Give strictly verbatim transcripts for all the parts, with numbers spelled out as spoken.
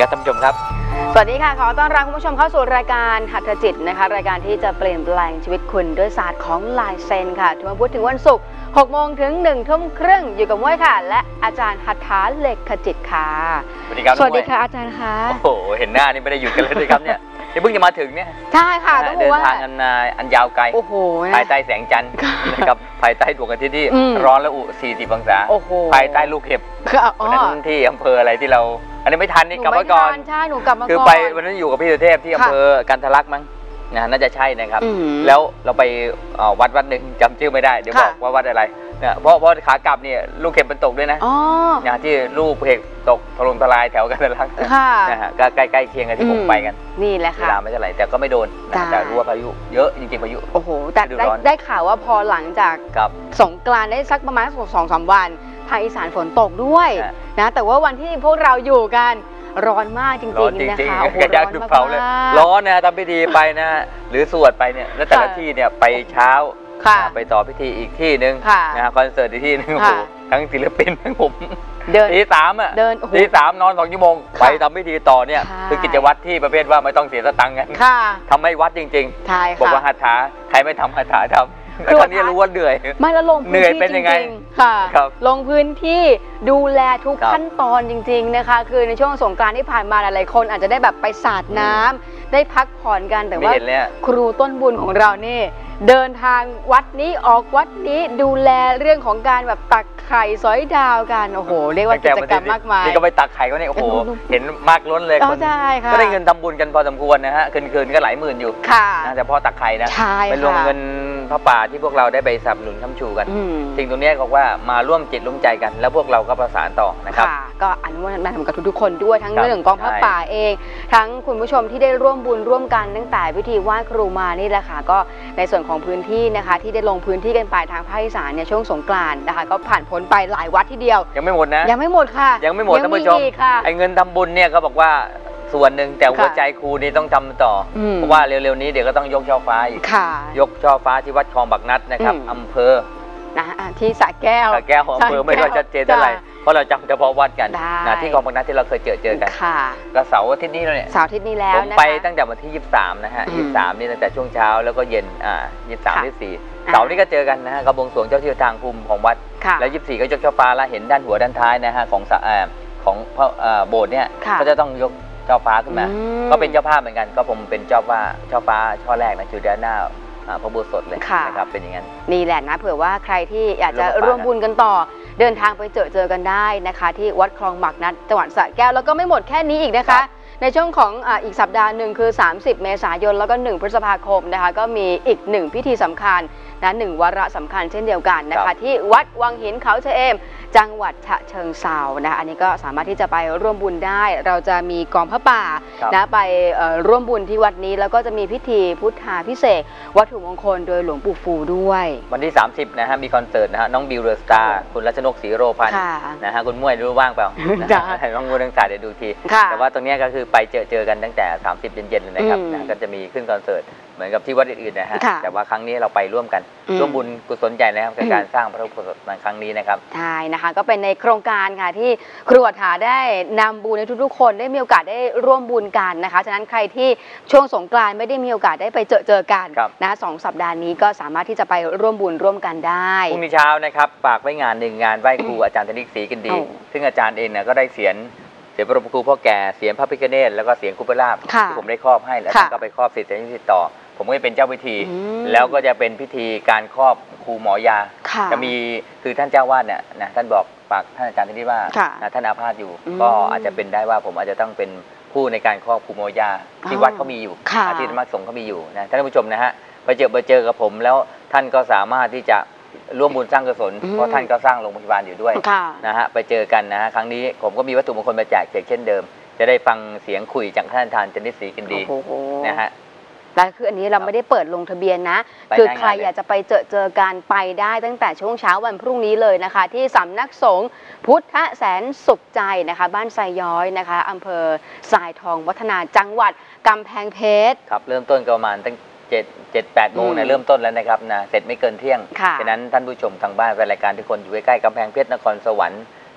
ครับท่านผู้ชมครับสวัสดีค่ะขอต้อนรับคุณผู้ชมเข้าสู่รายการหัตถจิตนะคะรายการที่จะเปลี่ยนแปลงชีวิตคุณด้วยศาสตร์ของลายเซ็นค่ะทุกวันพุธถึงวันศุกร์หกโมงถึงหนึ่งทุ่มครึ่งอยู่กับม้วยค่ะและอาจารย์หัตถาเลขจิตค่ะสวัสดีครับสวัสดีค่ะอาจารย์ค่ะโอ้โหเห็นหน้านี่ไม่ได้หยุดกันเลยด้วยครับเนี่ยนี่เพิ่งจะมาถึงเนี่ยใช่ค่ะต้องบอกว่าเดินทางกันอันยาวไกลโอ้โหภายใต้แสงจันทร์นะครับภายใต้ดวงอาทิตย์ที่ร้อนและอุสี่สิบองศาภายใต้ลูกเห็บวันนั้นที่อำเภออะไรที่เราอันนี้ไม่ทันนี่กลับมาก่อนใช่หนูกลับมาก่อนคือไปวันนั้นอยู่กับพี่สุเทพที่อำเภอกันทะลักมั้งนะน่าจะใช่นะครับแล้วเราไปวัดวัดหนึ่งจำชื่อไม่ได้เดี๋ยวบอกว่าวัดอะไรเนี่ยเพราะเพราะขากลับเนี่ยลูกเห็บมันตกด้วยนะเนี่ยที่ลูกเห็บตกถล่มทลายแถวกันทะลักนะฮะก็ใกล้ๆเคียงกันที่ผมไปกันนี่แหละค่ะเวลาไม่เท่าไหร่แต่ก็ไม่โดนแต่รู้ว่าพายุเยอะจริงๆพายุโอ้โหแต่ได้ได้ข่าวว่าพอหลังจากสงกรานต์ได้สักประมาณสองสามวันภาคอีสานฝนตกด้วยนะแต่ว่าวันที่พวกเราอยู่กันร้อนมากจริงๆนะคะโอ้โหร้อนมากเลยร้อนนะทำพิธีไปนะหรือสวดไปเนี่ยแล้วแต่ละที่เนี่ยไปเช้าไปต่อพิธีอีกที่หนึ่งนะคอนเสิร์ตอีกที่หนึ่งโอ้โหทั้งศิลปินทั้งผมทีสามอ่ะทีสามนอนสองชั่วโมงไปทำพิธีต่อเนี่ยคือกิจวัตรที่ประเภทว่าไม่ต้องเสียสตังค์กันทำให้วัดจริงๆบอกว่าหัตถาใครไม่ทำหัตถาทำคือตอนนี้รู้ว่าเหนื่อยไม่แล้วลงพื้นที่จริงๆค่ะลงพื้นที่ดูแลทุกขั้นตอนจริงๆนะคะคือในช่วงสงกรานต์ที่ผ่านมาหลายๆคนอาจจะได้แบบไปสาดน้ำได้พักผ่อนกันแต่ว่าครูต้นบุญของเรานี่เดินทางวัดนี้ออกวัดนี้ดูแลเรื่องของการแบบตักไข่สอยดาวกันโอ้โหเรียกว่ากิจกรรมมากมายนี่ก็ไปตักไข่ก็เนี่ยโอ้โหเห็นมากล้นเลยคนก็ได้เงินทำบุญกันพอสมควรนะฮะคืนๆก็หลายหมื่นอยู่นะแต่พอตักไข่นะไปลงเงินพระป่าที่พวกเราได้ไปสนับสนุนค้ำชูกันสิ่งตรงนี้ก็ว่ามาร่วมจิตร่วมใจกันแล้วพวกเราก็ประสานต่อนะครับก็อนุโมทนากับทุกๆคนด้วยทั้งเรื่องของกองพระป่าเองทั้งคุณผู้ชมที่ได้ร่วมบุญร่วมกันตั้งแต่พิธีไหว้ครูมานี่แหละค่ะก็ในส่วนของพื้นที่นะคะที่ได้ลงพื้นที่กันไปทางภาคอีสานเนี่ยช่วงสงกรานต์นะคะก็ผ่านพ้นไปหลายวัดทีเดียวยังไม่หมดนะยังไม่หมดค่ะยังไม่หมดท่านผู้ชมไอ้เงินทำบุญเนี่ยเขาบอกว่าส่วนหนึ่งแต่หัวใจครูนี่ต้องทำต่อเพราะว่าเร็วๆนี้เดี๋ยวก็ต้องยกช่อฟ้าอีกยกช่อฟ้าที่วัดคลองบักนัดนะครับอำเภอนะที่สระแก้วสระแก้วของอำเภอไม่ค่อยชัดเจนเท่าไหร่เพราะเราจำเฉพาะวัดกันนะที่คลองบักนัดที่เราเคยเจอเจอกันก็เสาร์อาทิตย์นี้แล้วเนี่ยเสาร์อาทิตย์นี้แล้วผมไปตั้งแต่วันที่ยี่สิบสามนะฮะยี่สิบสามนี่ตั้งแต่ช่วงเช้าแล้วก็เย็นอ่ายี่สิบสามยี่สิบสี่เสาร์นี้ก็เจอกันนะฮะกระบวงสรวงเจ้าที่ทางภูมิของวัดแล้วยี่สิบสี่ก็ยกช่อฟ้าแล้วเห็นด้านหัวด้านท้ายนะฮะของของพระโบสถ์เนี่ยก็จะต้องยกช่อฟ้าขึ้นมาก็เป็นเจ้าภาพเหมือนกันก็ผมเป็นเจ้าว่าช่อฟ้าช่อแรกนะคือด้านหน้าพระโบสถ์เลยนะครับเป็นอย่างนั้นนี่แหละนะเผื่อว่าใครที่อยากจะร่วมบุญกันต่อเดินทางไปเจอเจอกันได้นะคะที่วัดคลองหมักนัดจังหวัดสระแก้วแล้วก็ไม่หมดแค่นี้อีกนะคะในช่วงของอีกสัปดาห์หนึ่งคือสามสิบเมษายนแล้วก็หนึ่งพฤษภาคมนะคะก็มีอีกหนึ่งพิธีสำคัญนะหนึ่งวาระสำคัญเช่นเดียวกันนะคะที่วัดวังหินเขาชะเอมจังหวัดฉะเชิงเทรานะคะอันนี้ก็สามารถที่จะไปร่วมบุญได้เราจะมีกองพระป่านะไปร่วมบุญที่วัดนี้แล้วก็จะมีพิธีพุทธาภิเษกวัตถุมงคลโดยหลวงปู่ฟูด้วยวันที่สามสิบนะฮะมีคอนเสิร์ตนะฮะน้องบิวเดอะสตาร์คุณรัชนกศรีโรพันธ์นะฮะคุณม้วยรู้ว่างเปล่าน้องม้วยทั้งสายเดี๋ยวดูทีแต่ว่าตรงนี้ก็คือไปเจอเจอกันตั้งแต่สามสิบเย็นๆเลยนะครับก็จะมีขึ้นคอนเสิร์ตเหมือนกับที่วัดอื่นๆนะฮะแต่ว่าครั้งนี้เราไปร่วมกันร่วมบุญกุศลใหญ่นะครับในการสร้างพระอุโบสถในครั้งนี้นะครับใช่นะคะก็เป็นในโครงการค่ะที่ครูอัฏฐาได้นำบุญในทุกๆคนได้มีโอกาสได้ร่วมบุญกันนะคะฉะนั้นใครที่ช่วงสงกรานต์ไม่ได้มีโอกาสได้ไปเจอเจอกันนะสองสัปดาห์นี้ก็สามารถที่จะไปร่วมบุญร่วมกันได้พรุ่งนี้เช้านะครับฝากไว้งานหนึ่งงานไหว้ครูอาจารย์ธนิกศรีกินดีซึ่งอาจารย์เองเนี่ยก็ได้เสียงเสียงพระครูพ่อแก่เสียงพระพิฆเนศแล้วก็เสียงคุปราบที่ผมได้ครอบให้แล้วก็ไปครอบศิษย์ศิษย์ต่อผมก็เป็นเจ้าพิธีแล้วก็จะเป็นพิธีการครอบครูหมอยาจะมีคือท่านเจ้าวาดเนี่ยนะท่านบอกฝากท่านอาจารย์ที่ว่าท่านอาพาธอยู่ก็อาจจะเป็นได้ว่าผมอาจจะต้องเป็นผู้ในการครอบครูหมอยาที่วัดเขามีอยู่ที่ธรรมสงฆ์เขามีอยู่นะท่านผู้ชมนะฮะไปเจอไปเจอกับผมแล้วท่านก็สามารถที่จะร่วมบุญสร้างกุศลเพราะท่านก็สร้างโรงพยาบาลอยู่ด้วยนะฮะไปเจอกันนะฮะครั้งนี้ผมก็มีวัตถุมงคลมาแจกเช่นเดิมจะได้ฟังเสียงคุยจากท่านอาจารย์ธนิกศรีกินดีนะฮะแต่คืออันนี้เราไม่ได้เปิดลงทะเบียนนะคือใครอยากจะไปเจอเจอการไปได้ตั้งแต่ช่วงเช้าวันพรุ่งนี้เลยนะคะที่สำนักสงฆ์พุทธแสนสุขใจนะคะบ้านไซย้อยนะคะอำเภอทรายทองวัฒนาจังหวัดกำแพงเพชรครับเริ่มต้นประมาณตั้งเจ็ดเจ็ดแปดโมงเนี่ยเริ่มต้นแล้วนะครับนะเสร็จไม่เกินเที่ยงฉะนั้นท่านผู้ชมทางบ้านแฟนรายการทุกคนอยู่ใกล้ๆกำแพงเพชรนครสวรรค์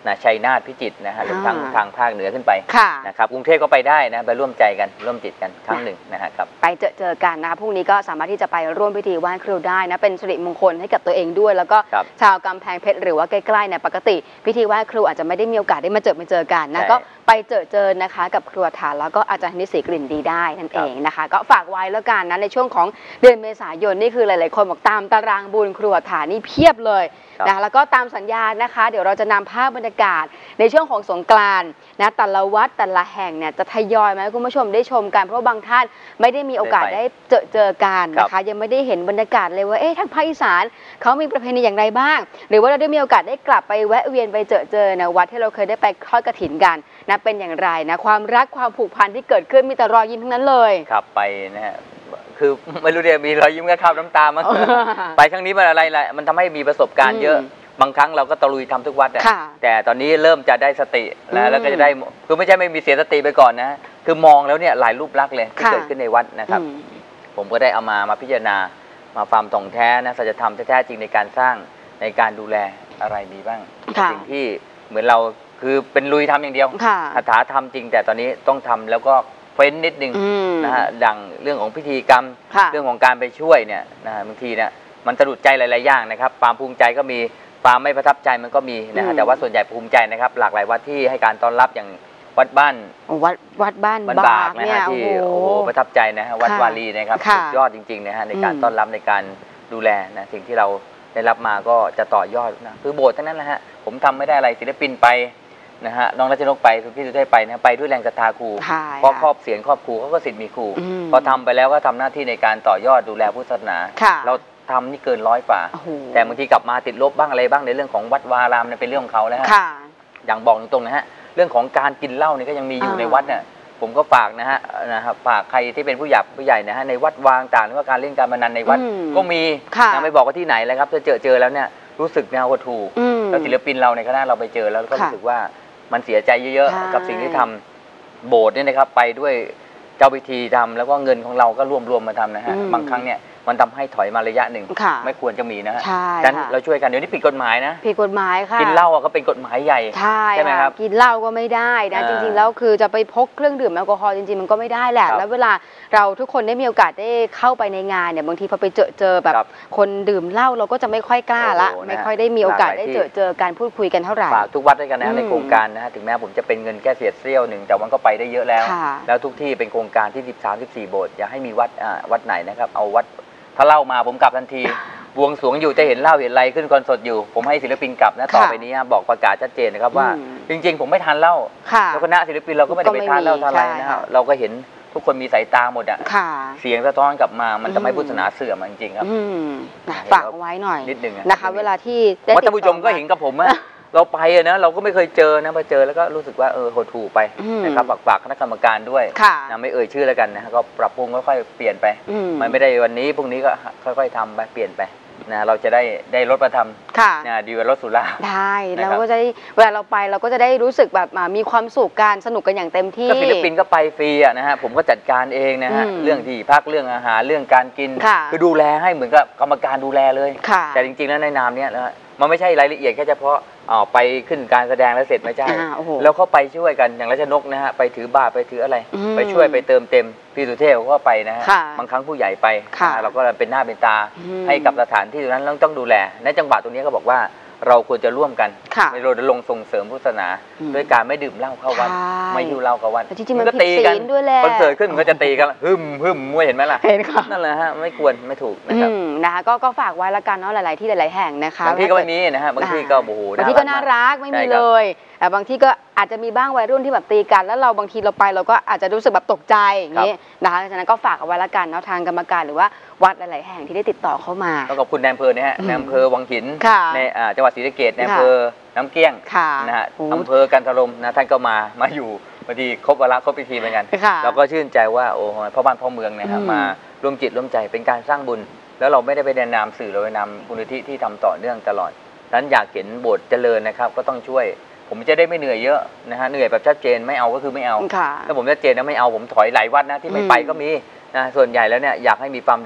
นะชัยนาทพิจิตรนะฮะหรือทางทางภาคเหนือขึ้นไปค่ะนะครับกรุงเทพก็ไปได้นะไปร่วมใจกันร่วมจิตกันครั้งหนึ่งนะฮะครับไปเจอเจอกันนะคะพรุ่งนี้ก็สามารถที่จะไปร่วมพิธีไหว้ครูได้นะเป็นสิริมงคลให้กับตัวเองด้วย แล้วก็ชาวกำแพงเพชรหรือว่าใกล้ๆเนี่ยปกติพิธีไหว้ครูอาจจะไม่ได้มีโอกาสได้มาเจอมาเจอกันนะก็ไปเจอเจอนะคะกับครูฐานแล้วก็อาจารย์ธนิตศรีกลิ่นดีได้นั่นเองนะคะก็ฝากไว้แล้วกันนะในช่วงของเดือนเมษายนนี่คือหลายๆคนบอกตามตารางบุญครูฐานนี่เพียบเลยนะแล้วก็ตามสัญญาณนะคะเดี๋ยวเราจะนำภาพบรรยากาศในช่วงของสงกรานต์นะแต่ละวัดแต่ละแห่งเนี่ยจะทยอยมาให้คุณผู้ชมได้ชมกันเพราะบางท่านไม่ได้มีโอกาสได้เจอเจอกันนะคะยังไม่ได้เห็นบรรยากาศเลยว่าเอ๊ะทางภาคอีสานเขามีประเพณีอย่างไรบ้างหรือว่าเราได้มีโอกาสได้กลับไปแวะเวียนไปเจอเจอนะวัดที่เราเคยได้ไปทอดกฐินกันนะเป็นอย่างไรนะความรักความผูกพันที่เกิดขึ้นมีแต่รอยยิ้มทั้งนั้นเลยครับไปนะฮะคือไม่รู้เดี๋ยวมีรอยยิ้มกับข้าวน้ำตามั้ง ไปครั้งนี้มันอะไรแหละมันทำให้มีประสบการณ์เยอะบางครั้งเราก็ตะลุยทำทุกวัดแต่ตอนนี้เริ่มจะได้สติแล้วแล้วก็จะได้คือไม่ใช่ไม่มีเสียสติไปก่อนนะคือมองแล้วเนี่ยหลายรูปลักษณ์เลยที่เกิดขึ้นในวัดนะครับผมก็ได้เอามามาพิจารณามาความถ่องแท้นะสัจธรรมแท้จริงในการสร้างในการดูแลอะไรมีบ้างสิ่งที่เหมือนเราคือเป็นลุยทำอย่างเดียวคาถาทำจริงแต่ตอนนี้ต้องทำแล้วก็เฟ้นนิดนึงนะฮะดังเรื่องของพิธีกรรมเรื่องของการไปช่วยเนี่ยนะบางทีเนี่ยมันสะดุดใจหลายๆอย่างนะครับความภูมิใจก็มีความไม่ประทับใจมันก็มีนะฮะแต่ว่าส่วนใหญ่ภูมิใจนะครับหลากหลายวัดที่ให้การต้อนรับอย่างวัดบ้านวัดวัดบ้านบากนะฮะที่โอ้โหประทับใจนะฮะวัดวารีนะครับสุดยอดจริงๆนะฮะในการต้อนรับในการดูแลนะสิ่งที่เราได้รับมาก็จะต่อยอดนะคือโบสถ์ทั้งนั้นแหละฮะผมทำไม่ได้อะไรศิลปินไปนะฮะน้องรัชนกไปพี่สุเทพไปนะไปด้วยแรงศรัทธาครูเพราะครอบเสียงครอบครูเขาก็สิทธิ์มีครูพอทำไปแล้วก็ทำหน้าที่ในการต่อยอดดูแลพุทธศาสนาเราทำนี่เกินร้อยฝ่าแต่บางทีกลับมาติดลบบ้างอะไรบ้างในเรื่องของวัดวารามเนี่ยเป็นเรื่องของเขาแล้วฮะอย่างบอกตรงๆนะฮะเรื่องของการกินเหล้านี่ก็ยังมีอยู่ในวัดเนี่ยผมก็ฝากนะฮะนะครับฝากใครที่เป็นผู้ใหญ่ผู้ใหญ่นะฮะในวัดวางต่างหรือว่าการเล่นการพนันในวัดก็มียังไม่บอกว่าที่ไหนเลยครับจะเจอเจอแล้วเนี่ยรู้สึกแนวหดหู่แล้วศิลปินเราในคณะเราไปเจอแล้วก็รู้สึกว่ามันเสียใจเยอะๆกับสิ่งที่ทำโบสถ์เนี่ยนะครับไปด้วยเจ้าพิธีทำแล้วก็เงินของเราก็รวมรวมมาทำนะฮะบางครั้งเนี่ยมันทำให้ถอยมาระยะหนึ่งไม่ควรจะมีนะฮะฉะนั้นเราช่วยกันเดี๋ยวนี้ผิดกฎหมายนะผิดกฎหมายค่ะกินเหล้าก็เป็นกฎหมายใหญ่ใช่ไหมครับกินเหล้าก็ไม่ได้นะจริงๆแล้วคือจะไปพกเครื่องดื่มแอลกอฮอล์จริงๆมันก็ไม่ได้แหละแล้วเวลาเราทุกคนได้มีโอกาสได้เข้าไปในงานเนี่ยบางทีพอไปเจอเจอแบบคนดื่มเหล้าเราก็จะไม่ค่อยกล้าละไม่ค่อยได้มีโอกาสได้เจอเจอการพูดคุยกันเท่าไหร่ฝากทุกวัดด้วยกันนะในโครงการนะถึงแม้ผมจะเป็นเงินแค่เศษเสี้ยวหนึ่งแต่มันก็ไปได้เยอะแล้วแล้วทุกที่เป็นโครงการที่สิบสาม สิบสี่โบสถ์อย่าให้มีวัดวัดไหนนะครับเอาวัดถ้าเล่ามาผมกลับทันทีบวงสรวงอยู่จะเห็นเล่าเห็นอะไรขึ้นคอนเสิร์ตอยู่ผมให้ศิลปินกลับนะต่อไปนี้บอกประกาศชัดเจนนะครับว่าจริงๆผมไม่ทานเหล้าแล้วคณะศิลปินเราก็ไม่ได้ไปทานเหล้าทานอะไรนะครับเราก็เห็นทุกคนมีสายตาหมดอ่ะเสียงสะท้อนกลับมามันจะไม่พุทธศาสนาเสื่อมจริงๆครับฝากไว้หน่อยนิดนึงนะคะเวลาที่วัฒนผู้ชมก็เห็นกับผมอะเราไปนะเราก็ไม่เคยเจอนะมาเจอแล้วก็รู้สึกว่าเออโหดหู่ไปนะครับฝากคณะกรรมการด้วยนะไม่เอ่ยชื่อแล้วกันนะก็ปรับปรุงค่อยๆเปลี่ยนไปมันไม่ได้วันนี้พรุ่งนี้ก็ค่อยๆทำไปเปลี่ยนไปนะเราจะได้ได้รถประทำนะดีกว่ารถสุราได้แล้วก็จะเวลาเราไปเราก็จะได้รู้สึกแบบมีความสุขการสนุกกันอย่างเต็มที่ก็ศิลปินก็ไปฟรีอะนะฮะผมก็จัดการเองนะฮะเรื่องที่พักเรื่องอาหารเรื่องการกินคือดูแลให้เหมือนกับกรรมการดูแลเลยแต่จริงๆแล้วในนามเนี้ยนะมันไม่ใช่รายละเอียดแค่เฉพาะอ๋อไปขึ้นการแสดงแล้วเสร็จไม่ใช่แล้วเขาไปช่วยกันอย่างรัชนกนะฮะไปถือบาตรไปถืออะไรไปช่วยไปเติมเต็มพี่สุเทพก็ไปนะฮะบางครั้งผู้ใหญ่ไปเราก็เป็นหน้าเป็นตาให้กับสถานที่ตรงนั้นเราต้องดูแลในจังหวะตรงนี้ก็บอกว่าเราควรจะร่วมกันในรณรงค์ส่งเสริมพุทธศาสนาด้วยการไม่ดื่มเหล้าเข้าวัดไม่หิ้วเหล้าเข้าวัดมันก็ตีกันคอนเสิร์ตขึ้นมันก็จะตีกันหึมหึมมวยเห็นไหมล่ะเห็นค่ะนั่นแหละฮะไม่ควรไม่ถูกนะครับนะคะก็ฝากไว้ละกันเนาะหลายๆที่หลายๆแห่งนะคะบางที่ก็ไม่มีนะฮะบางที่ก็โอ้โหบางที่ก็น่ารักไม่มีเลยแต่บางที่ก็อาจจะมีบ้างวัยรุ่นที่แบบตีกันแล้วเราบางทีเราไปเราก็อาจจะรู้สึกแบบตกใจอย่างนี้นะคะฉะนั้นก็ฝากเอาไว้ละกันเนาะทางกรรมการหรือว่าวัดหลายๆแห่งที่ได้ติดต่อเข้ามาต้องขอบคุณนายอำเภอนะฮะนายอำเภอวังหินในจังหวัดศรีสะเกษนายอำเภอน้ำเกี้ยงนะฮะอำเภอกันทรมนะท่านก็มามาอยู่พอดีครบวาระครบพิธีเหมือนกันเราก็ชื่นใจว่าโอ้พ่อบ้านพ่อเมืองนะครับมาร่วมจิตร่วมใจเป็นการสร้างบุญแล้วเราไม่ได้ไปแนะนำสื่อเราไปนำมูลนิธิที่ทำต่อเนื่องตลอดฉะนั้นอยากเห็นโบสถ์เจริญนะครับก็ต้องช่วยผมจะได้ไม่เหนื่อยเยอะนะฮะเหนื่อยแบบชัดเจนไม่เอาก็คือไม่เอาถ้าผมชัดเจนนะไม่เอาผมถอยหลายวัดนะที่ไม่ไปก็มีนะส่วนใหญ่แล้วเนี่ยอยากให้มีความดี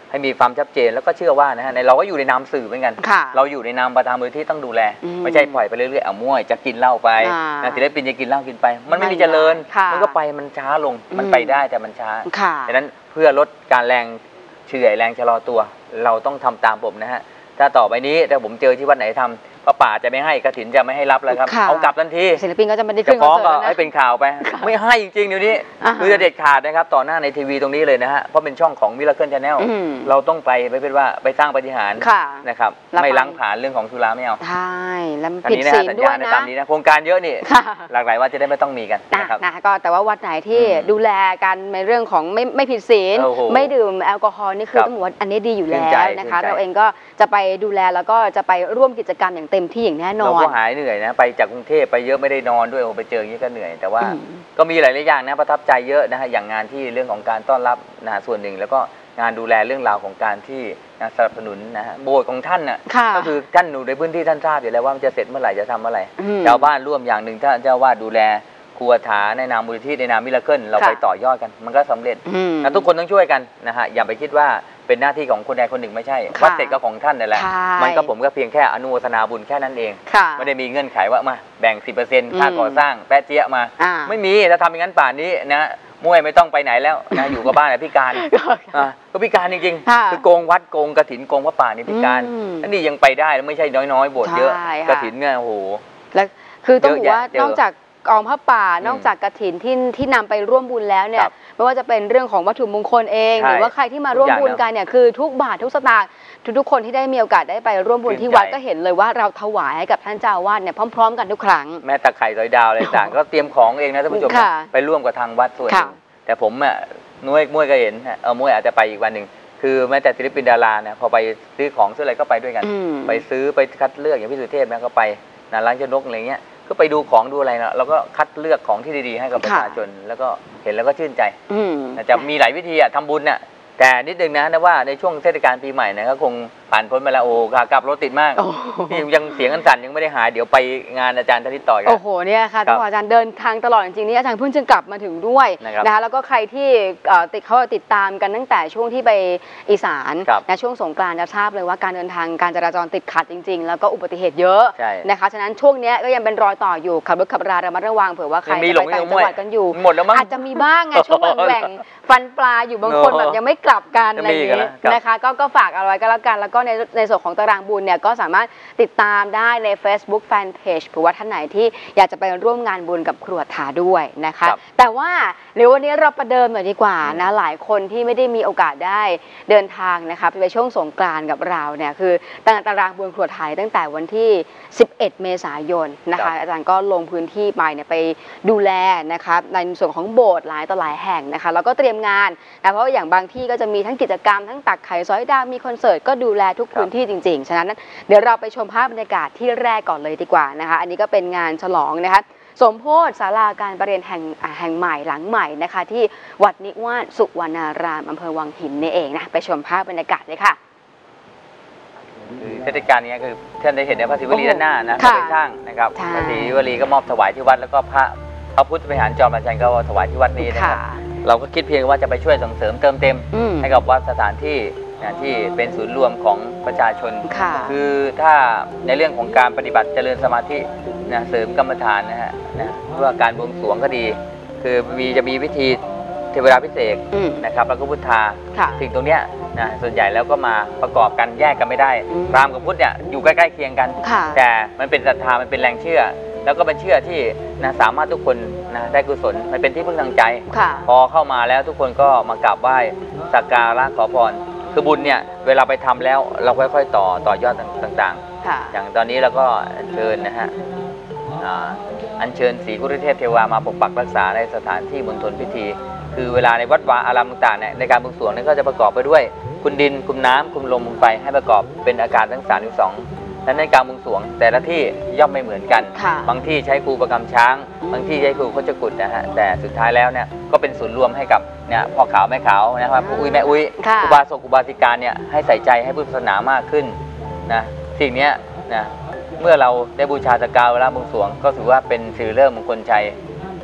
ให้มีความชัดเจนแล้วก็เชื่อว่านะฮะในเราก็อยู่ในนามสื่อเหมือนกันเราอยู่ในนามประธานมูลที่ต้องดูแลไม่ใช่ปล่อยไปเรื่อยๆเอามั่วจะกินเหล้าไปนะศิลปินจะกินเหล้ากินไปมันไม่มีเจริญมันก็ไปมันช้าลงมันไปได้แต่มันช้าดังนั้นเพื่อลดการแรงเฉื่อยแรงชะลอตัวเราต้องทำตามผมนะฮะถ้าต่อไปนี้ถ้าผมเจอที่วัดไหนทำพระป่าจะไม่ให้กฐินจะไม่ให้รับแล้วครับเอากลับทันทีศิลปินก็จะไม่ได้ขึ้นคอนเสิร์ตแล้วนะให้เป็นข่าวไปไม่ให้จริงๆเดี๋ยวนี้คือจะเด็ดขาดนะครับต่อหน้าในทีวีตรงนี้เลยนะฮะเพราะเป็นช่องของมิราเคิล Channel เราต้องไปไม่เป็นว่าไปสร้างปาฏิหาริย์นะครับไม่ล้างผ่านเรื่องของสุราไม่เอาใช่แล้วผิดศีลด้วยนะตามนี้นะโครงการเยอะนี่หลากหลายวัดจะได้ไม่ต้องมีกันนะครับนะก็แต่ว่าวัดไหนที่ดูแลกันในเรื่องของไม่ไม่ผิดศีลไม่ดื่มแอลกอฮอล์นี่คือต้องบอกว่าอันนี้ดีอยู่แล้วนะคะเราเองก็จะไปดูแลแล้วก็จะไปร่วมกิจกรรมอย่างเต็มที่อย่างแน่นอนเราก็หายเหนื่อยนะไปจากกรุงเทพไปเยอะไม่ได้นอนด้วยโอ้ไปเจออย่างนี้ก็เหนื่อยแต่ว่าก็มีหลายๆอย่างนะประทับใจเยอะนะฮะอย่างงานที่เรื่องของการต้อนรับนะส่วนหนึ่งแล้วก็งานดูแลเรื่องราวของการที่นะสนับสนุนนะฮะโบสถ์ของท่านน่ะก็คือท่านอยู่ในพื้นที่ท่านทราบอยู่แล้วว่ามันจะเสร็จเมื่อไหร่จะทำเมื่อไหร่ชาวบ้านร่วมอย่างหนึ่งถ้าเจ้าวาดดูแลครูอาถาในนามมูลนิธิในนามมิราเคิลเราไปต่อยอดกันมันก็สำเร็จนะทุกคนต้องช่วยกันนะฮะอย่าไปคิดว่าเป็นหน้าที่ของคนใดคนหนึ่งไม่ใช่วัดเสร็จก็ของท่านนั่นแหละมันก็ผมก็เพียงแค่อนุโมทนาบุญแค่นั้นเองไม่ได้มีเงื่อนไขว่ามาแบ่ง สิบเปอร์เซ็นต์ ค่าก่อสร้างแปะเจี๊ยมาไม่มีถ้าทำอย่างนั้นป่านนี้นะมวยไม่ต้องไปไหนแล้วนะอยู่กับบ้านพิการก็พิการจริงๆคือโกงวัดโกงกฐินโกงพระป่านี่พิการอันนี้ยังไปได้แล้วไม่ใช่น้อยๆโบสถ์เยอะกฐินเนี่ยโอ้โหแล้วคือต้องบอกว่านอกจากกองพระป่านอกจากกฐินที่ที่นำไปร่วมบุญแล้วเนี่ยไม่ว่าจะเป็นเรื่องของวัตถุมงคลเองหรือว่าใครที่มาร่วมบุญกันเนี่ยคือทุกบาททุกสตางค์ทุกๆคนที่ได้มีโอกาสได้ไปร่วมบุญที่วัดก็เห็นเลยว่าเราถวายให้กับท่านเจ้าวาดเนี่ยพร้อมๆกันทุกครั้งแม้แต่ไข่ซอยดาวอะไรต่างก็เตรียมของเองนะท่านผู้ชมไปร่วมกับทางวัดส่วนแต่ผมอ่ะนุ้ยมุ้ยก็เห็นเออมุ้ยอาจจะไปอีกวันหนึ่งคือแม้แต่ศิลปินดาราเนี่ยพอไปซื้อของซื้ออะไรก็ไปด้วยกันไปซื้อไปคัดเลือกอย่างพี่สุเทพนะก็ไปนะร้านเจนกอะไรเงี้ยก็ไปดูของดูอะไรนะเราก็คัดเลือกของที่ดีๆให้กับประชาชนแล้วก็เห็นแล้วก็ชื่นใจจะมีหลายวิธีอะทำบุญน่ะแต่นิดนึงนะนะว่าในช่วงเทศกาลปีใหม่นะก็คงผ่านพ้นมาแล้วโอ้ขากลับรถติดมากนี่ยังเสียงกันสั่นยังไม่ได้หายเดี๋ยวไปงานอาจารย์ธนิตต่อกันโอ้โหเนี่ยค่ะต้องอาจารย์เดินทางตลอดจริงๆนี่อาจารย์เพิ่งจะกลับมาถึงด้วยนะคะแล้วก็ใครที่ติดเขาติดตามกันตั้งแต่ช่วงที่ไปอีสานนะช่วงสงกรานต์จะทราบเลยว่าการเดินทางการจราจรติดขัดจริงๆแล้วก็อุบัติเหตุเยอะนะคะฉะนั้นช่วงนี้ก็ยังเป็นรอยต่ออยู่ขับรถขับราระมัดระวังเผื่อว่าใครจะไปต่างจังหวัดกันอยู่อาจจะมีบ้างไงช่วงแหว่งฟันปลาอยู่บางคนแบบยังไม่กลับกันอะไรอย่างนี้นะคะก็ก็ฝากเอาไว้ก็แล้วกันแล้วก็ในในส่วนของตารางบุญเนี่ยก็สามารถติดตามได้ใน Facebook Fanpage หรือว่าท่านไหนที่อยากจะไปร่วมงานบุญกับครูอาถาด้วยนะคะแต่ว่าเดี๋ยววันนี้เราประเดิมหน่อยดีกว่านะหลายคนที่ไม่ได้มีโอกาสได้เดินทางนะคะไปช่วงสงกรานต์กับเราเนี่ยคือตารางบุญครูอาถาตั้งแต่วันที่สิบเอ็ดเมษายนนะคะอาจารย์ก็ลงพื้นที่ไปเนี่ยไปดูแลนะคะในส่วนของโบสถ์หลายต่อหลายแห่งนะคะแล้วก็เตรียมงานนะเพราะว่าอย่างบางที่ก็จะมีทั้งกิจกรรมทั้งตักไข่ซอยดาวมีคอนเสิร์ตก็ดูแลทุกพื้นที่จริงๆฉะนั้นเดี๋ยวเราไปชมภาพบรรยากาศที่แรกก่อนเลยดีกว่านะคะอันนี้ก็เป็นงานฉลองนะคะสมโพธิศาลาการประเรียนแห่งแห่งใหม่หลังใหม่นะคะที่วัดนิวาสสุวรรณารามอำเภอวังหินนี่เองนะไปชมภาพบรรยากาศเลยค่ะคือเทศกาลนี้คือท่านได้เห็นในพระศิวลีด้านหน้านะไปสร้างนะครับพระศิวลีก็มอบถวายที่วัดแล้วก็พระพระพุทธวิหารจอมราชันก็ถวายที่วัดนี้นะครับเราก็คิดเพียงว่าจะไปช่วยส่งเสริมเติมเต็มให้กับวัดสถานที่นะที่เป็นศูนย์รวมของประชาชนคือถ้าในเรื่องของการปฏิบัติเจริญสมาธินะเสริมกรรมฐานนะฮะนะเพื่อการบวงสรวงก็ดีคือมีจะมีวิธีเทวดาพิเศษนะครับแล้วก็พุทธาสิ่งตรงเนี้ยนะส่วนใหญ่แล้วก็มาประกอบกันแยกกันไม่ได้พราหมณ์กับพุทธเนี่ยอยู่ใกล้ๆเคียงกันแต่มันเป็นศรัทธามันเป็นแรงเชื่อแล้วก็เป็นเชื่อที่นะสามารถทุกคนนะได้กุศลมันเป็นที่พึ่งทางใจพอเข้ามาแล้วทุกคนก็มากราบไหว้สักการะขอพรคือบุญเนี่ยเวลาไปทำแล้วเราค่อยๆต่อต่อยอดต่างๆอย่างตอนนี้เราก็เชิญนะฮะอัญเชิญศรีกุรุเทพเทวามาปกปักรักษาในสถานที่มณฑลพิธีคือเวลาในวัดวาอารามต่างๆเนี่ยในการบวงสรวงนั้นก็จะประกอบไปด้วยคุณดินคุณน้ำคุณลมคุณไฟให้ประกอบเป็นอาการทั้งสามสิบสองและในการบวงสรวงแต่ละที่ย่อมไม่เหมือนกันบางที่ใช้ครูประกำช้างบางที่ใช้ครูโคจกุฎนะฮะแต่สุดท้ายแล้วเนี่ยก็เป็นศูนย์รวมให้กับเนี่ยพ่อขาวแม่ขาวนะครับผู้อุ้ยแม่อุ้ยอุบาสกอุบาสิกาเนี่ยให้ใส่ใจให้พุทธศาสนามากขึ้นนะสิ่งนี้นะเมื่อเราได้บูชาสักการะเวลาบวงสรวงก็ถือว่าเป็นสื่อเริ่มมงคลชัย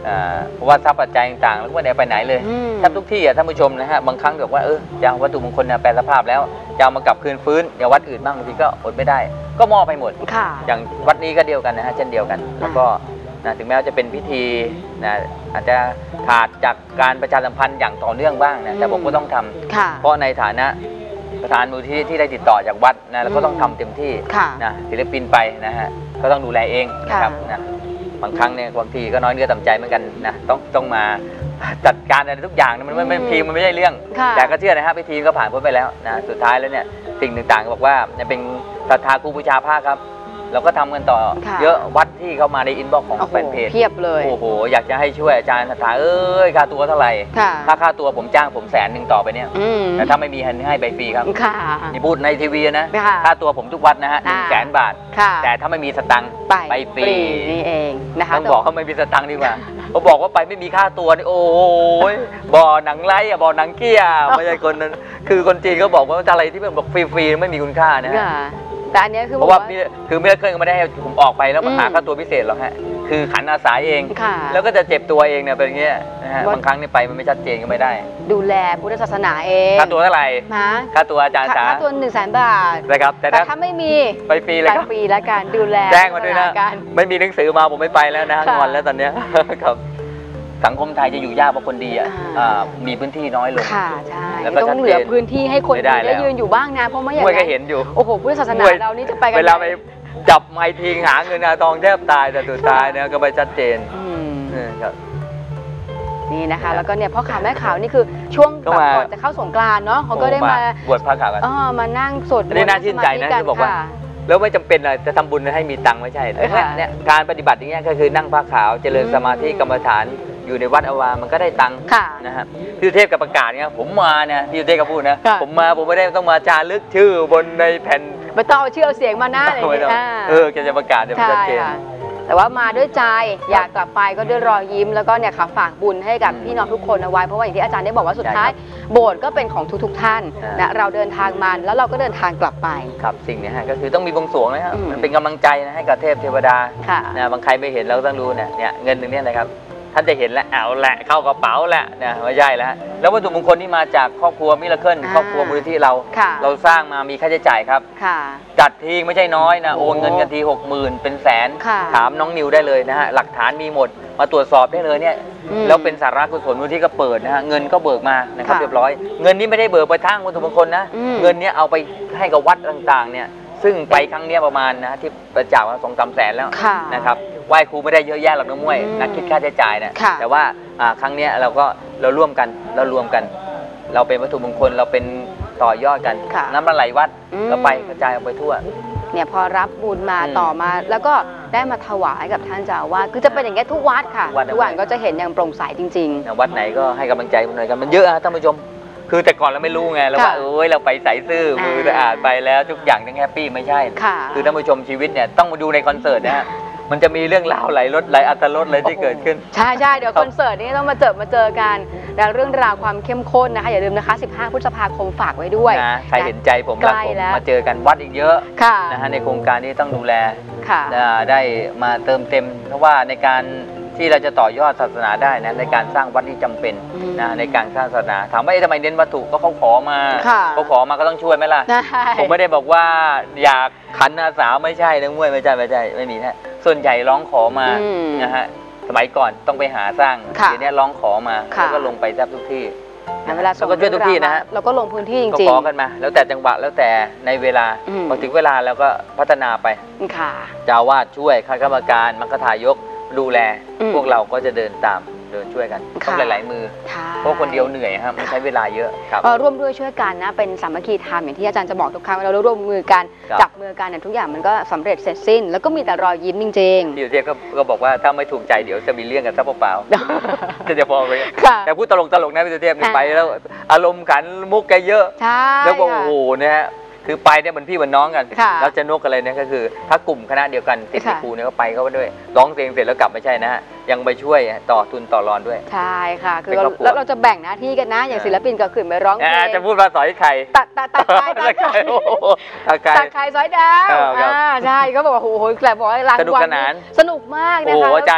เพราะว่าทรัพย์ปัจจัยต่างๆแล้วก็ไม่ได้ไปไหนเลยแทบทุกที่อ่ะท่านผู้ชมนะฮะบางครั้งบอกว่าเออจะวัตถุมงคลเนี่ยแปลสภาพแล้วจะเอามากลับคืนฟื้นอย่างวัดอื่นบ้างบางทีก็อดไม่ได้ก็มอบไปหมดอย่างวัดนี้ก็เดียวกันนะฮะเช่นเดียวกันแล้วก็นะถึงแม้ว่าจะเป็นพิธีนะอาจจะขาดจากการประชาสัมพันธ์อย่างต่อเนื่องบ้างนะแต่ผมก็ต้องทำเพราะในฐานะประธานมูลที่ที่ได้ติดต่อจากวัดนะแล้วก็ต้องทำเต็มที่นะศิลปินไปนะฮะก็ต้องดูแลเองนะครับนะบางครั้งเนี่ยบางทีก็น้อยเนื้อต่ำใจเหมือนกันนะต้องต้องมาจัดการอะไรทุกอย่างมันไม่ทีมันไม่ใช่เรื่องแต่ก็เชื่อนะฮะพิธีก็ผ่านพ้นไปแล้วนะสุดท้ายแล้วเนี่ยสิ่งต่างๆบอกว่าเป็นศรัทธาครูบูชาพระครับเราก็ทำกันต่อเยอะวัดที่เข้ามาในอินบ็อกซ์ของแฟนเพจเพียบเลยโอ้โหอยากจะให้ช่วยอาจารย์ศรัทธาเอ้ยค่าตัวเท่าไหร่ถ้าค่าตัวผมจ้างผมแสนหนึ่งต่อไปเนี่ยแต่ถ้าไม่มีให้ใบฟรีครับนี่พูดในทีวีนะค่าตัวผมทุกวัดนะฮะหนึ่งแสนบาทแต่ถ้าไม่มีสตังค์ไปฟรีนี่เองนะคะต้องบอกเขาไม่มีสตังค์ดีกว่าเขาบอกว่าไปไม่มีค่าตัวนี่โอ้ยบ่อหนังไล่อะบ่อหนังเกี้ยไม่ใช่คนนั้นคือคนจีนเขาบอกว่าอะไรที่มันบอกฟรีๆไม่มีคุณค่านะแต่อันนี้คือเพราะว่าคือไม่ได้เคยไม่ได้ให้ผมออกไปแล้วมาหาค่าตัวพิเศษหรอกฮะคือขันอาสาเองแล้วก็จะเจ็บตัวเองเนี่ยเป็นอย่างเงี้ยนะฮะบางครั้งนี่ไปมันไม่ชัดเจนก็ไม่ได้ดูแลพุทธศาสนาเองค่าตัวเท่าไหร่ค่าตัวอาจารย์ค่าตัวหนึ่งแสนบาทนะครับแต่ถ้าไม่มีไปฟรีเลยครับไปฟรีแล้วกันดูแลแจ้งมาด้วยนะไม่มีหนังสือมาผมไม่ไปแล้วนะงอนแล้วตอนเนี้ยครับสังคมไทยจะอยู่ยากเพราะคนดีอ่ะมีพื้นที่น้อยลงค่ะใช่แล้วก็ต้องเหลือพื้นที่ให้คนดีได้ยืนอยู่บ้างนะเพราะไม่อย่างนั้นเห็นอยู่โอ้โหพุทธศาสนาเรานี่จะไปกันเวลาไปจับไม้ทีหาเงินหาทองแทบตายแต่สุดท้ายเนี่ยก็ไปชัดเจนครับนี่นะคะแล้วก็เนี่ยพ่อข่าวแม่ข่าวนี่คือช่วงก่อนจะเข้าสงกรานต์เนาะเขาก็ได้มาบวชพระข่าวกันอ๋อมานั่งสวดมนต์นี่น่าชื่นใจนะที่บอกว่าแล้วไม่จำเป็นเลยจะทำบุญให้มีตังค์ไม่ใช่เนี่ยการปฏิบัติอย่างเงี้ยก็คือนั่งผ้าขาวเจริญสมาธิกรรมฐานอยู่ในวัดอวามันก็ได้ตังค์นะฮะพี่สุเทพกับประกาศเนี่ยผมมาเนี่ยพี่สุเทพก็พูดนะผมมาผมไม่ได้ต้องมาจารึกชื่อบนในแผ่นไม่ต้องเอาชื่อเอาเสียงมาหน้าเลยเออแกจะประกาศจะชัดเจนแต่ว่ามาด้วยใจอยากกลับไปก็ด้วยรอยยิ้มแล้วก็เนี่ยค่ะฝากบุญให้กับพี่น้องทุกคนเอาไว้เพราะว่าอย่างที่อาจารย์ได้บอกว่าสุดท้ายโบสถ์ก็เป็นของทุกๆท่านนะเราเดินทางมาแล้วเราก็เดินทางกลับไปครับสิ่งนี้ฮะก็คือต้องมีบวงสรวงนะครับมันเป็นกำลังใจนะให้กับเทพเทวดานะบางใครไม่เห็นเราต้องรู้เนี่ยเนี่ยเงินหนึ่งเนี่ยนะครับท่านจะเห็นแล้วเอาแหละเข้ากระเป๋าแหละเนี่ยไม่ใช่แล้วแล้ววัตถุมงคลที่มาจากครอบครัวมิราเคิลครอบครัวมูลนิธิเราเราสร้างมามีค่าใช้จ่ายครับจัดทีไม่ใช่น้อยนะโอนเงินกันทีหกหมื่นเป็นแสนถามน้องนิวได้เลยนะฮะหลักฐานมีหมดมาตรวจสอบได้เลยเนี่ยแล้วเป็นสาระกุศลมูลนิธิก็เปิดนะฮะเงินก็เบิกมานะครับเรียบร้อยเงินนี้ไม่ได้เบิกไปทั้งวัตถุมงคลนะเงินนี้เอาไปให้กับวัดต่างๆเนี่ยซึ่งไปครั้งนี้ประมาณนะที่ประจ่ามาสองสามแสนแล้วนะครับไหว้ครูไม่ได้เยอะแยะหรอกน้องมวยนักคิดค่าใช้จ่ายนะแต่ว่าครั้งนี้เราก็เราร่วมกันเรารวมกันเราเป็นวัตถุมงคลเราเป็นต่อยอดกันน้ำมันไหลวัดก็ไปกระจายออกไปทั่วเนี่ยพอรับบุญมาต่อมาแล้วก็ได้มาถวายกับท่านเจ้าอาวาสคือจะเป็นอย่างนี้ทุกวัดค่ะทุกวัดก็จะเห็นอย่างโปร่งใสจริงๆวัดไหนก็ให้กำลังใจหน่อยกันมันเยอะนะท่านผู้ชมคือแต่ก่อนเราไม่รู้ไงเราว่าเอ้ยเราไปใส่ซื่อมือสะอาดไปแล้วทุกอย่างทั้งแฮปปี้ไม่ใช่คือท่านผู้ชมชีวิตเนี่ยต้องมาดูในคอนเสิร์ตนะฮะมันจะมีเรื่องราวไหลรถไหลอัตรสอะไรที่เกิดขึ้นใช่ใช่เดี๋ยวคอนเสิร์ตนี้ต้องมาเจอมาเจอกันแล้วเรื่องราวความเข้มข้นนะคะอย่าลืมนะคะสิบห้าพฤษภาคมฝากไว้ด้วยนะใครเห็นใจผมแล้วผมมาเจอกันวัดอีกเยอะนะฮะในโครงการนี้ต้องดูแลได้มาเติมเต็มเพราะว่าในการที่เราจะต่อยอดศาสนาได้นะในการสร้างวัดที่จำเป็นนะในการสร้างศาสนาถามว่าทำไมเน้นวัตถุก็เขาขอมาเขาขอมาก็ต้องช่วยไหมล่ะผมไม่ได้บอกว่าอยากขันอาสาไม่ใช่นะมวยไม่ใช่ไม่ใช่ไม่มีนะส่วนใหญ่ร้องขอมานะฮะสมัยก่อนต้องไปหาสร้างเดี๋ยวนี้ร้องขอมาแล้วก็ลงไปแทบทุกที่เวลาเราก็ช่วยทุกที่นะฮะเราก็ลงพื้นที่จริงๆก็ขอกันมาแล้วแต่จังหวะแล้วแต่ในเวลาพอถึงเวลาเราก็พัฒนาไปค่ะเจ้าวาดช่วยคณะกรรมการมัคคทายกดูแลพวกเราก็จะเดินตามเดินช่วยกันต้องหลายๆมือเพราะคนเดียวเหนื่อยครับมันใช้เวลาเยอะครับร่วมด้วยช่วยกันนะเป็นสามัคคีธรรมอย่างที่อาจารย์จะบอกทุกครั้งเราร่วมมือกันจับมือกันเนี่ยทุกอย่างมันก็สำเร็จเสร็จสิ้นแล้วก็มีแต่รอยยิ้มจริงๆพี่สุเทพก็บอกว่าถ้าไม่ถูกใจเดี๋ยวจะมีเรื่องกันซะเปล่าๆจะจะพอไปแต่พูดตลกตลกนะพี่สุเทพไปแล้วอารมณ์ขันมุกแกเยอะแล้วก็โอ้โหเนี่ยคือไปเนี่ยเหมือนพี่เหมือนน้องกันแล้วจะนกอะไรเนี่ยก็คือถ้ากลุ่มคณะเดียวกันติดครูเนี่ยก็ไปเขาด้วยร้องเพลงเสร็จแล้วกลับไม่ใช่นะฮะยังไปช่วยต่อทุนต่อรอนด้วยใช่ค่ะคือแล้วเราจะแบ่งหน้าที่กันนะอย่างศิลปินก็ขึ้นไปร้องเพลงจะพูดภาษาไทยตัดตัดตัดใครตัดใครตัดใครสอยดาวอ่าใช่เขาบอกว่าโอ้โหแกลบอกว่ารางวัลสนุกมากนะคะโอ้อาจารย์ยก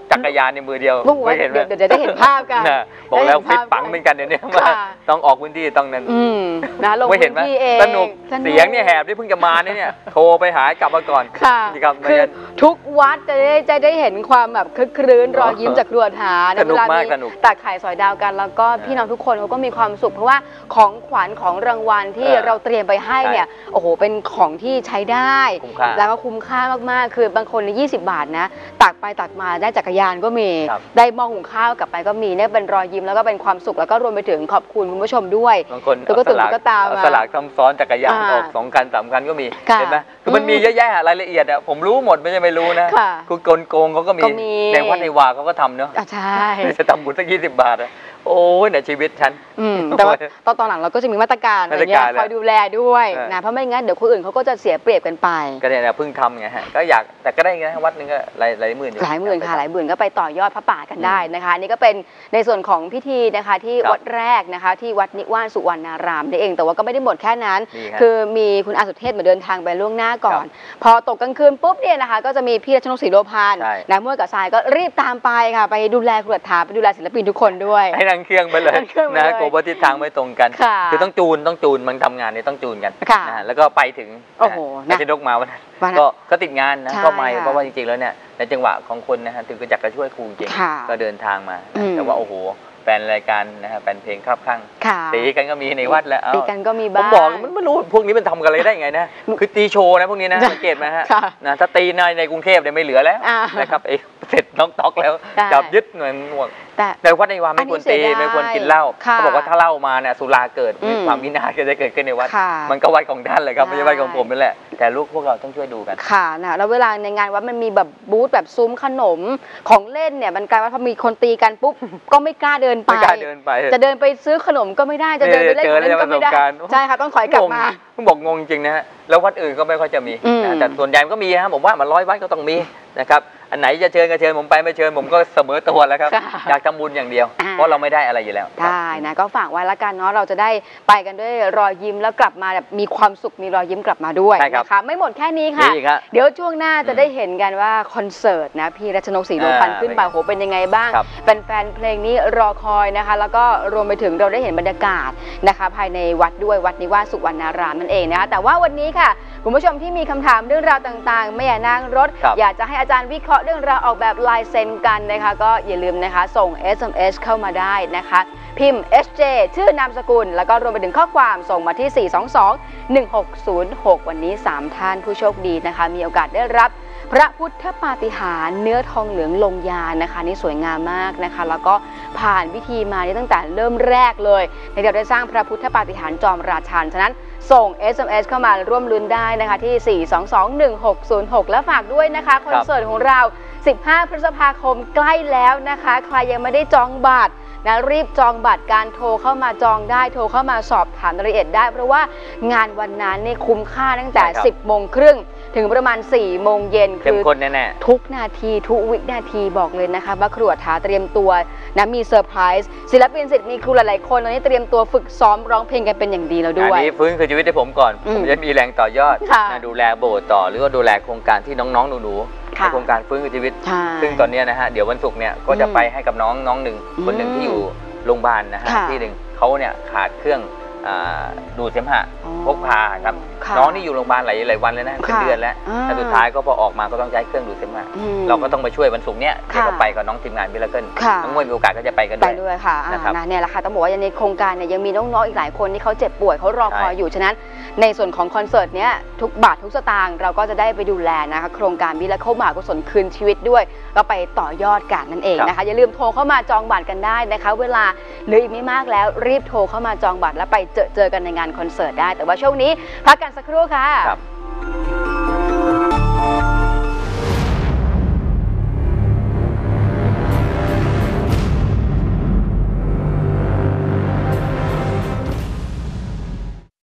จักรยานในมือเดียวไม่เห็นไหมเดี๋ยวจะเห็นภาพกันบอกแล้วฟิตปังเหมือนกันเดี๋ยวนี้ว่าต้องออกพื้นที่ต้องนั้นไม่เห็นไหมสนุกเสียงเนี่ยแหบที่เพิ่งจะมาเนี่ยโทรไปหากลับมาก่อนคือทุกวัดจะได้จะได้เห็นความแบบคึกครื้นรอยยิ้มจากครัวถาในเวลานี้ตักไข่สอยดาวกันแล้วก็พี่น้องทุกคนเขาก็มีความสุขเพราะว่าของขวัญของรางวัลที่เราเตรียมไปให้เนี่ยโอ้โหเป็นของที่ใช้ได้แล้วก็คุ้มค่ามากๆคือบางคนในยี่สิบบาทนะตักไปตักมาได้จักรยานก็มีได้หม้อหุงข้าวกลับไปก็มีเนี่ยเป็นรอยยิ้มแล้วก็เป็นความสุขแล้วก็รวมไปถึงขอบคุณคุณผู้ชมด้วยบางคนก็ตื่นก็ตามสลากซ้ำซ้อนจักรยานออกสองคันสามคันก็มีเห็นไหมคือมันมีเยอะแยะรายละเอียดอ่ะผมรู้หมดไม่ใช่ไม่รู้นะคือกลโกงเขาก็มีในวัดในวาเขาก็ทำเนาะใช่จะทำบุญสักยี่สิบบาทอะโอ้ยในชีวิตฉันแต่ว่าตอนตอนหลังเราก็จะมีมาตรการอะไรเงี้ยคอยดูแลด้วยนะเพราะไม่งั้นเดี๋ยวคนอื่นเขาก็จะเสียเปรียบกันไปก็เนี่ยเพิ่งทำไงฮะก็อยากแต่ก็ได้ไงวัดนึงก็หลายหลายหมื่นหลายหมื่นค่ะหลายหมื่นก็ไปต่อยอดพระป่ากันได้นะคะนี่ก็เป็นในส่วนของพิธีนะคะที่วัดแรกนะคะที่วัดนิวาสสุวรรณารามนี่เองแต่ว่าก็ไม่ได้หมดแค่นั้นคือมีคุณอาสุเทพมาเดินทางไปล่วงหน้าก่อนพอตกกลางคืนปุ๊บเนี่ยนะคะก็จะมีพี่รัชนกศรีโลภานนะมั่วกับทรายก็รีบตามไปค่ะไปดูแลครัวถาไปดูแลศิลปินทุกคนด้วยให้นั่งเครื่องไปเลยนะโกบทิศทางไม่ตรงกันคือต้องจูนต้องจูนมันทำงานเนี่ยต้องจูนกันนะแล้วก็ไปถึงนะจะนกมาวันนั้นก็ก็ติดงานนะก็ไม่เพราะว่าจริงๆแล้วเนี่ยในจังหวะของคนนะฮะถึงก็จักจะช่วยครูจริงก็เดินทางมาแต่ว่าโอ้โหแฟนรายการนะฮะแฟนเพลงครับข้างตีกันก็มีในวัดแล้วตีกันก็มีบ้างผมบอกมันไม่รู้พวกนี้มันทำกันอะไรได้ไงนะคือตีโชว์นะพวกนี้นะสังเกตไหมฮะนะถ้าตีในในกรุงเทพเนี่ยไม่เหลือแล้วนะครับเอเสร็จน้องตอกแล้วจับยึดเงินหมดแต่วัดในวาไม่ควรตีไม่ควรกินเหล้าเขาบอกว่าถ้าเหล้ามาเนี่ยสุราเกิดความวินาศก็จะเกิดขึ้นในวัดมันก็วัดของท่านเลยครับไม่ใช่วัดของผมนั่นแหละแต่ลูกพวกเราต้องช่วยดูกันค่ะนะแล้วเวลาในงานวัดมันมีแบบบูธแบบซุ้มขนมของเล่นเนี่ยมันกลายว่าพอมีคนตีกันปุ๊บก็ไม่กล้าเดินไปจะเดินไปซื้อขนมก็ไม่ได้จะเดินไปเล่นของเล่นก็ไม่ได้ใช่ค่ะต้องถอยกลับมาต้องบอกงงจริงนะฮะแล้ววัดอื่นก็ไม่ค่อยจะมีแต่ส่วนใหญ่ก็มีฮะผมว่ามันร้อยวัดก็ต้องมีนะครับอันไหนจะเชิญก็เชิญผมไปไม่เชิญผมก็เสมอตัวแล้วครับอยากทำบุญอย่างเดียวเพราะเราไม่ได้อะไรอยู่แล้วได้นะก็ฝากไว้ละกันเนาะเราจะได้ไปกันด้วยรอยยิ้มแล้วกลับมาแบบมีความสุขมีรอยยิ้มกลับมาด้วยนะคะไม่หมดแค่นี้ค่ะเดี๋ยวช่วงหน้าจะได้เห็นกันว่าคอนเสิร์ตนะพี่รัชนกศรีโลพันธ์ขึ้นมาโหเป็นยังไงบ้างเป็นแฟนเพลงนี้รอคอยนะคะแล้วก็รวมไปถึงเราได้เห็นบรรยากาศนะคะภายในวัดด้วยวัดนิวาสสุวรรณารามนั่นเองนะคะแต่ว่าวันนี้ค่ะคุณผู้ชมที่มีคำถามเรื่องราวต่างๆไม่อยากนั่งรถอยากจะให้อาจารย์วิเคราะห์เรื่องราวออกแบบลายเซ็นกันนะคะก็อย่าลืมนะคะส่ง เอส เอ็ม เอส เข้ามาได้นะคะพิมพ์ เอส เจ ชื่อนามสกุลแล้วก็รวมไปถึงข้อความส่งมาที่ สี่ สอง สอง หนึ่ง หก ศูนย์ หก วันนี้สามท่านผู้โชคดีนะคะมีโอกาสได้รับพระพุทธปาฏิหาริย์เนื้อทองเหลืองลงยานะคะนี่สวยงามมากนะคะแล้วก็ผ่านวิธีมาตั้งแต่เริ่มแรกเลยในเราได้สร้างพระพุทธปาฏิหาริย์จอมราชันฉะนั้นส่ง เอส เอ็ม เอส เข้ามาร่วมลุ้นได้นะคะที่ สี่ สอง สอง หนึ่ง หก ศูนย์ หก และฝากด้วยนะคะคอนเสิร์ตของเราสิบห้าพฤษภาคมใกล้แล้วนะคะใครยังไม่ได้จองบัตรนะรีบจองบัตรการโทรเข้ามาจองได้โทรเข้ามาสอบถามรายละเอียดได้เพราะว่างานวันนั้นนี่คุ้มค่าตั้งแต่ สิบโมงครึ่งถึงประมาณ สี่โมงเย็นคือทุกนาทีทุกวินาทีบอกเลยนะคะว่าครัวถาเตรียมตัวนะมีเซอร์ไพรส์ศิลปินศิษย์มีครูหลายๆคนตอนนี้เตรียมตัวฝึกซ้อมร้องเพลงกันเป็นอย่างดีแล้วด้วยอันนี้ฟื้นคืนชีวิตให้ผมก่อนผมจะมีแรงต่อยอดดูแลโบสถ์ต่อหรือว่าดูแลโครงการที่น้องๆหนูๆโครงการฟื้นคืนชีวิตซึ่งตอนนี้นะฮะเดี๋ยววันศุกร์เนี่ยก็จะไปให้กับน้องน้องหนึ่งคนหนึ่งที่อยู่โรงพยาบาลนะฮะที่หนึ่งเขาเนี่ยขาดเครื่องดูดเสมหะพกพาครับน้องนี่อยู่โรงพยาบาลหลายหลายวันเลยนะเป็นเดือนแล้วแต่สุดท้ายก็พอออกมาก็ต้องใช้เครื่องดูดเสมหะเราก็ต้องไปช่วยวันศุกร์เนี้ยเดี๋ยวก็ไปกับน้องทีมงานมิราเคิลน้องมวยมีโอกาสก็จะไปกันด้วยไปด้วยค่ะนะครับเนี่ยแหละค่ะต้องบอกว่าในโครงการเนี่ยยังมีน้องๆอีกหลายคนที่เขาเจ็บป่วยเขารอคอยอยู่ฉะนั้นในส่วนของคอนเสิร์ตเนี้ยทุกบาททุกสตางค์เราก็จะได้ไปดูแลนะคะโครงการมิราเคิลมหากุศลคืนชีวิตด้วยก็ไปต่อยอดกันนั่นเองนะคะอย่าลืมโทรเข้ามาจองบัตรกันได้นะคะเวลาเหลืออีกไม่มากแล้วรีบโทรเข้ามาจองบัตรแล้วไปเจอเจอกันในงานคอนเสิร์ตได้แต่ว่าช่วงนี้พักกันสักครู่ค่ะ